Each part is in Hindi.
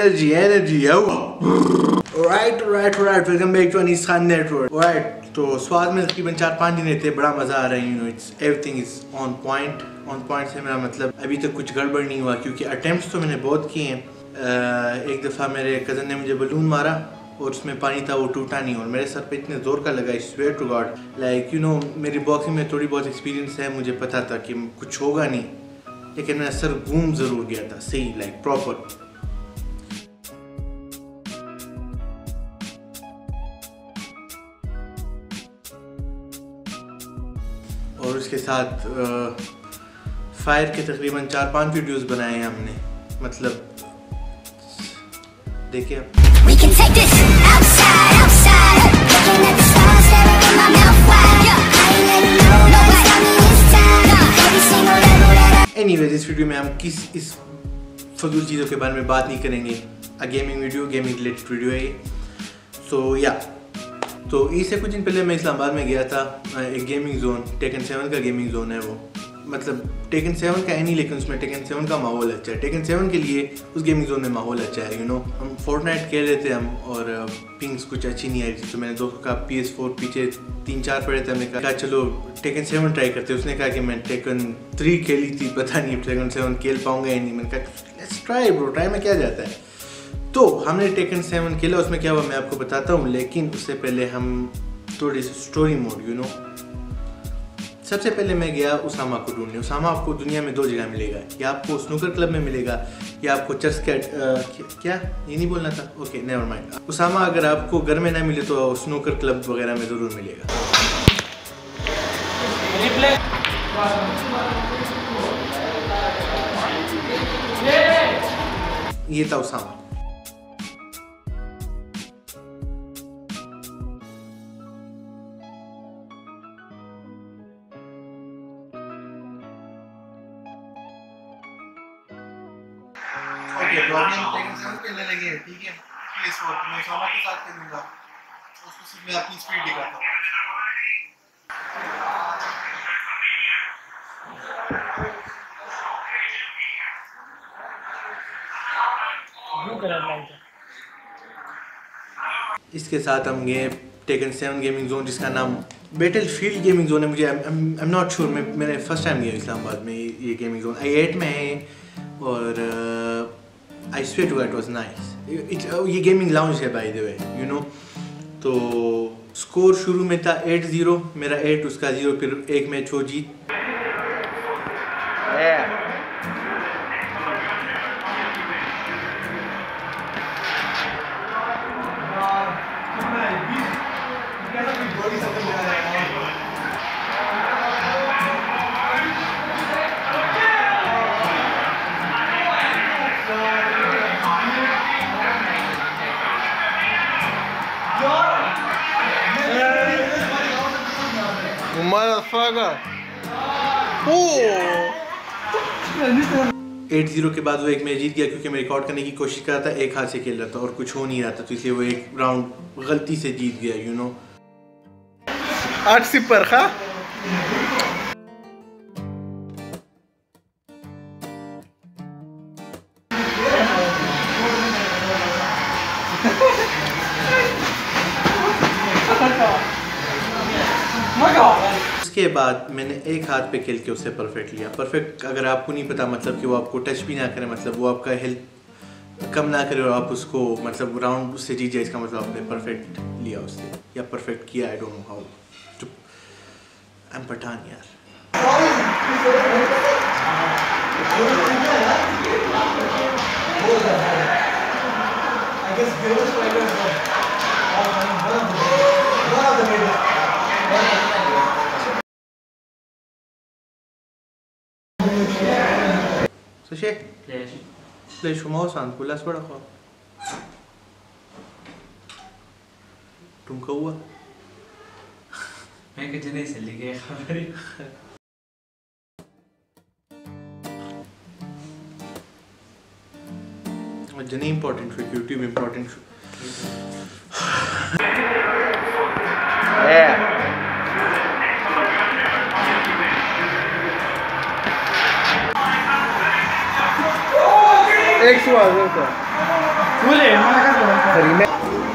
energy. Right. Welcome back to Anis Khan Network. Right. तो स्वाद में तकरीबन 4-5 दिन थे, बड़ा मज़ा आ रहा है, it's everything is on point से मेरा मतलब अभी तक कुछ गड़बड़ नहीं हुआ, क्योंकि अटेम्प्ट्स तो मैंने बहुत किए हैं। एक दफ़ा मेरे कज़न ने मुझे बलून मारा और उसमें पानी था, वो टूटा नहीं और मेरे सर पे इतने ज़ोर का लगा, I swear to God. Like मेरी बॉक्सिंग में थोड़ी बहुत एक्सपीरियंस है, मुझे पता था कि कुछ होगा नहीं, लेकिन मेरा सर घूम ज़रूर गया था सही, लाइक प्रॉपर। और उसके साथ फायर के तकरीबन 4-5 वीडियोस बनाए हैं हमने, मतलब देखिए आप। एनीवेज, इस वीडियो में हम इस फजूल चीज़ों के बारे में बात नहीं करेंगे। गेमिंग रिलेटेड वीडियो है ये। तो इससे कुछ दिन पहले मैं इस्लामाबाद में गया था, एक गेमिंग जोन, टेकन 7 का गेमिंग जोन है वो, मतलब टेकन 7 का है नहीं, लेकिन उसमें टेकन 7 का माहौल अच्छा है। टेकन 7 के लिए उस गेमिंग जोन में माहौल अच्छा है। हम फोर्टनाइट खेल रहे थे हम, और पिंग्स कुछ अच्छी नहीं आई थी, तो मैंने दोस्तों का PS4 पीछे 3-4 पड़े थे, हमने कहा चलो टेकन 7 ट्राई करते। उसने कहा कि मैं टेकन 3 खेली थी, पता नहीं टेकन 7 खेल पाऊंगा या नहीं। मैंने कहा लेट्स ट्राई ब्रो, ट्राई में क्या जाता है। तो हमने टेकन 7 खेला, उसमें क्या हुआ मैं आपको बताता हूँ, लेकिन उससे पहले हम थोड़ी सी स्टोरी मोड। सबसे पहले मैं गया उसामा को ढूंढने। उसामा आपको दुनिया में 2 जगह मिलेगा, या आपको स्नूकर क्लब में मिलेगा, या आपको चर्च क्या ये नहीं बोलना था, ओके नेवर माइंड। उसामा अगर आपको घर में ना मिले तो स्नूकर क्लब वगैरह में ज़रूर मिलेगा। ये था उसामा। तो आपने टेकन 7 खेलने लगे, ठीक है, PS4 मैं उसामा के साथ खेलूंगा, उसको सिर्फ मैं अपनी स्पीड दिखाता हूँ। इसके साथ हम गए टेकन 7 गेमिंग जोन, जिसका नाम बैटलफील्ड गेमिंग जोन है। मुझे आई एम नॉट श्योर, मैंने फर्स्ट टाइम गया इस्लामाबाद में ये गेमिंग जोन। I8 में है, और I swear to God it was nice. ये गेमिंग लाउंज है बाय द वे, तो स्कोर शुरू में था 8-0, मेरा 8 उसका 0, फिर एक मैच हो जीत। Motherfucker! 8-0 के बाद वो एक मैच जीत गया, क्योंकि मैं रिकॉर्ड करने की कोशिश कर रहा था, एक हाथ से खेल रहा था और कुछ हो नहीं रहा था, तो इसलिए वो एक राउंड गलती से जीत गया। 8-0 खा। उसके बाद मैंने एक हाथ पे खेल के उससे परफेक्ट लिया। परफेक्ट अगर आपको नहीं पता, मतलब कि वो आपको टच भी ना करे, मतलब वो आपका हेल्थ कम ना करे और आप उसको मतलब राउंड उससे जीत जाए, इसका मतलब आपने परफेक्ट लिया उससे, या परफेक्ट किया। I don't know how. I am Pathan यार। Sashay? Play shumausan, kulas bada kho. तुमका हुआ? मैं कुछ नहीं से लिखे खबरी। जनी important for YouTube important. Yeah. एक सवाल होता Boleh, mana kata? Remake.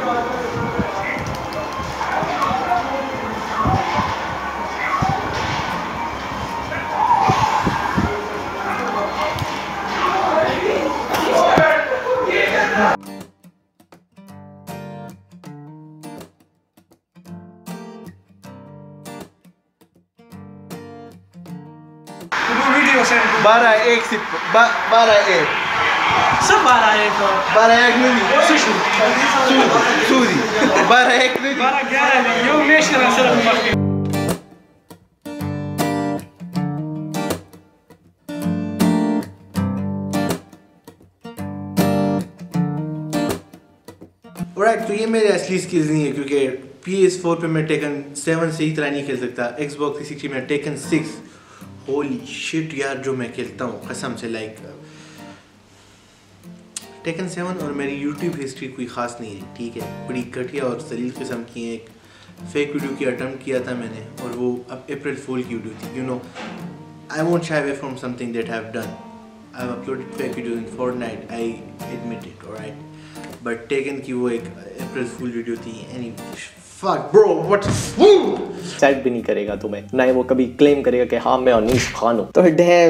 Video send. 12-1 12-1 सब 12-1 तो. 12-1 नहीं. Sushi. Suzy. 12-1 नहीं. 12-11 يوم ليش أنا أسألك مفكر. Alright, तो ये मेरे असली स्किल्स नहीं है क्योंकि PS4 पे मैं टेकन 7 से ही तरह नहीं खेल सकता. Xbox 360 में टेकन 6. होली शिट यार जो मैं खेलता हूँ कसम से लाइक टेकन 7 और मेरी YouTube हिस्ट्री कोई ख़ास नहीं है. ठीक है, बड़ी घटिया और सलील किस्म की एक फेक वीडियो की अटेम्प्ट किया था मैंने और वो अब अप्रैल फूल की वीडियो थी. You know I won't shy away from something that I have done. I have uploaded fake video in Fortnite. I admit it. Alright, but taken की वो एक अप्रैल फूल वीडियो थी. Any fuck bro what set भी नहीं करेगा तुम्हें, ना ही वो कभी क्लेम करेगा कि हाँ मैं अनीस खान हूँ. तो damn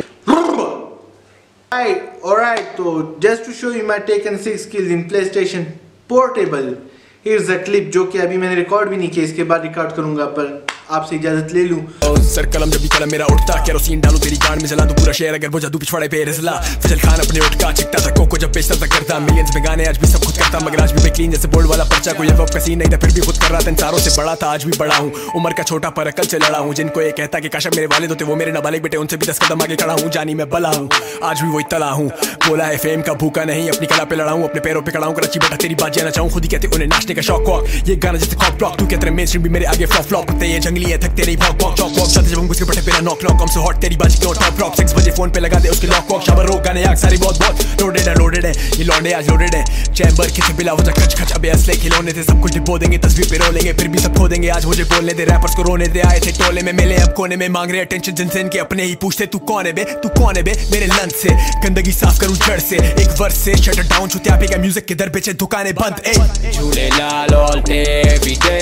alright, so just to show you my Taken 6 skills in PlayStation Portable, here's a clip जो कि अभी मैंने रिकॉर्ड भी नहीं किया, इसके बाद रिकॉर्ड करूंगा पर आपसे इजाजत ले लूं. सर कलम जब भी कलम मेरा उठता केरोसिन डालूं तेरी गांड में जला दूं पूरा शहर अगर वो जादू पिछवाड़े पे रिजला. फजल खान अपने उठ का चिकता था कोको जब बेचता था करता मिलियंस में गाने आज भी सब खुद करता मगर आज भी मैं क्लीन जैसे बोल्ड वाला पर्चा कोई अब का सीन नहीं था फिर भी खुद कर रहा था. इंसारों से बड़ा था आज भी बड़ा हूँ उम्र का छोटा पर अकल से लड़ा हूँ. जिनको ये कहता कि काश मेरे वालिद होते वो मेरे नाबालिग बेटे उनसे भी 10 कदम आगे खड़ा हूँ. जानी मैं बला हूँ आज भी वही तला हूँ. बोला है फेम का भूखा नहीं अपनी कला पे लड़ा हूँ अपने पैरों पे खड़ा हूँ. कराची बेटा तेरी बात जाना चाहूँ खुद ही कहते उन्हें नाचने का शौक वॉक. ये गाना जैसे कॉप ब्लॉक तू कहते मेन स्ट्रीम भी मेरे आगे फ्लॉप फ्लॉप करते ये जंगली है थकते नहीं भॉक वॉक चौक वॉक चलते जब हम गुस्से पटे बिना नॉक नॉक. हम से हॉट तेरी बाजी क्यों टॉप रॉक 6 बजे फोन पे लगा दे उसके लॉक वॉक. शाबर रोक गाने आग सारी बहुत बहुत लोडेड है ये लौंडे आज लोडेड है. चैम्बर किसे बिला वजह खच खच अबे असले खिलौने थे सब कुछ डिपो देंगे तस्वीर पे रो लेंगे फिर भी सब खो देंगे. आज मुझे बोलने दे रैपर्स को रोने दे. आए थे टोले में मिले अब कोने में मांग रहे अटेंशन जिनसे इनके अपने ही पूछते तू कौन है बे मेरे लंच से गंदगी साफ करूं जड़ से. एक वर्ष से शटर डाउन छुत्या पे का म्यूजिक किधर बेचे दुकानें बंद. ए Jhulelal all day every day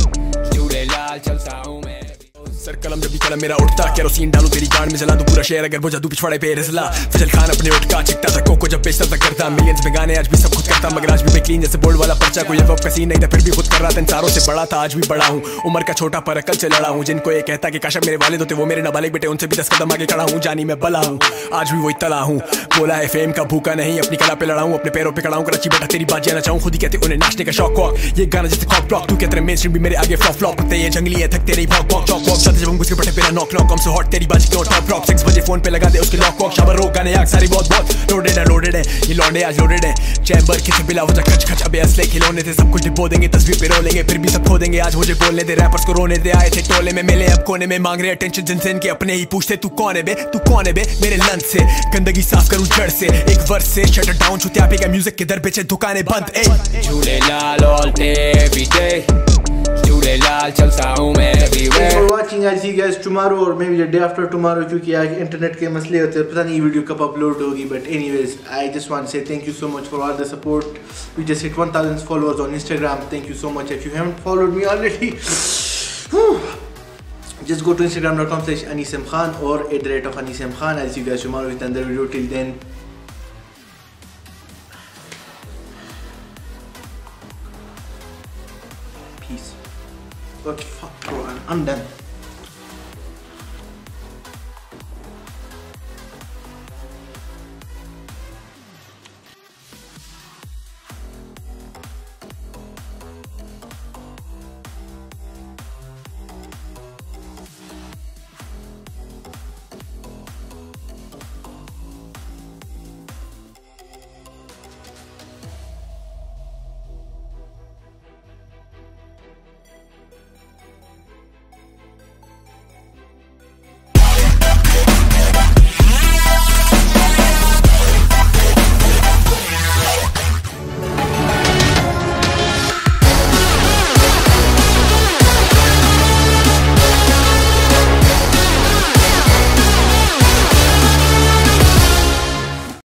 Jhulelal चलता हूं मैं. सर कलम जब भी कलम मेरा उठता केरोसिन डालूं तेरी गांड में जला दूं पूरा शहर अगर वो जादू पिछवाड़े पे रिजला. फजल खान अपने उठ का चिकता था कोको जब बेचता था करता मिलियंस में गाने आज भी सब खुद करता मगर आज भी मैं क्लीन जैसे बोल्ड वाला पर्चा कोई अब का सीन नहीं था फिर भी खुद कर रहा था. इंसारों से बड़ा था आज भी बड़ा हूँ उम्र का छोटा पर अकल से लड़ा हूँ. जिनको ये कहता कि काश मेरे वालिद होते वो मेरे नाबालिग बेटे उनसे भी 10 कदम आगे खड़ा हूँ. जानी मैं बला हूँ आज भी वही तला हूँ. बोला है फेम का भूखा नहीं अपनी कला पे लड़ा हूँ अपने पैरों पे खड़ा हूँ. कराची बेटा तेरी बात जाना चाहूँ खुद ही कहते उन्हें नाचने का शौक वॉक. ये गाना जैसे कॉप ब्लॉक तू कहते मेन स्ट्रीम भी मेरे आगे फ्लॉप फ्लॉप करते ये जंगली है थकते नहीं भॉक वॉक चौक वॉक चलते जब हम गुस्से पटे बिना नॉक नॉक. हम से हॉट तेरी बाजी क्यों टॉप रॉक 6 बजे फोन पे लगा दे उसके लॉक वॉक. शाबर रोक गाने आग सारी बहुत बहुत लोडेड है ये लौंडे आज लोडेड है. चैम्बर किसे बिला वजह खच खच अबे असले खिलौने थे सब कुछ डिपो देंगे तस्वीर पे रो लेंगे फिर भी सब खो देंगे. आज मुझे बोलने दे रैपर्स को रोने दे. आए थे टोले में मिले अब कोने में मांग रहे अटेंशन जिनसे इनके अपने ही पूछते तू कौन है बे मेरे लंच से गंदगी साफ करूं जड़ से. एक वर्ष से शटर डाउन छुत्या पे का म्यूजिक किधर बेचे दुकानें बंद. ए Jhulelal all day every day Jhulelal चलता हूं मैं everywhere. Thanks for watching. I'll see you guys tomorrow or maybe the day after tomorrow क्योंकि आज इंटरनेट के मसले होते हैं पता नहीं वीडियो कब अपलोड होगी. But anyways, I just want to say thank you so much for all the support. We just hit 1000 followers on Instagram. Thank you so much. If you haven't followed me already, just go to instagram.com/AnisMKhan or @AnisMKhan. I'll see you guys tomorrow with another video. Till then, peace. What the fuck, bro? I'm done.